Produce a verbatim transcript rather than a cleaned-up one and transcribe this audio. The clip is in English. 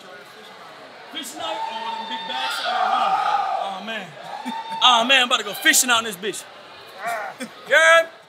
Fishing out? Oh, them big bass? Oh, oh man. Oh man, I'm about to go fishing out in this bitch. Girl.